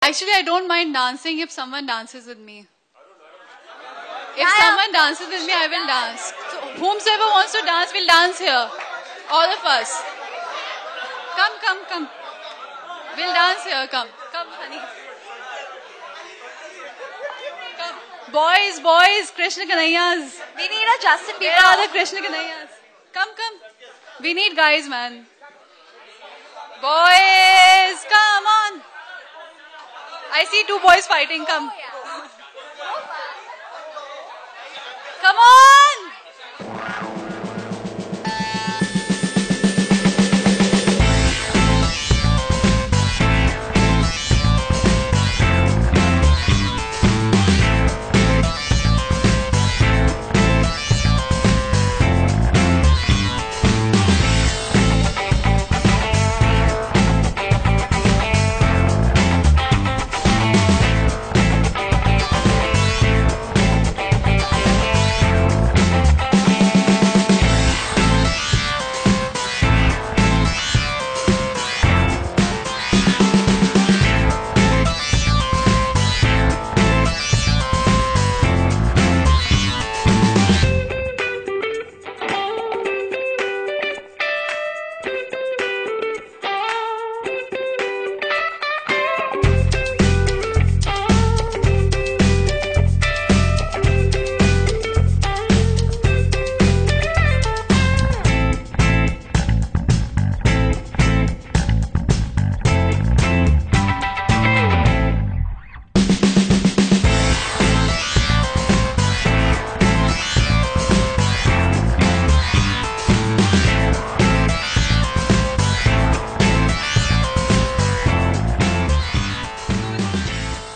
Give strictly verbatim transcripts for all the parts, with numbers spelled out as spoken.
Actually, I don't mind dancing if someone dances with me. If Yeah, someone dances with me, I will dance. So, whomsoever wants to dance, will dance here. All of us. Come, come, come. We'll dance here. Come, come, honey. Come. Boys, boys, Krishna Kanayas. We need a Justin Where Bieber. are the Krishna Kanayas? Come, come. We need guys, man. Boys, come on. I see two boys fighting. Come. Come on.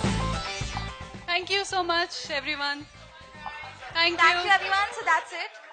Thank you so much, everyone. Thank, Thank you. you, everyone. So that's it.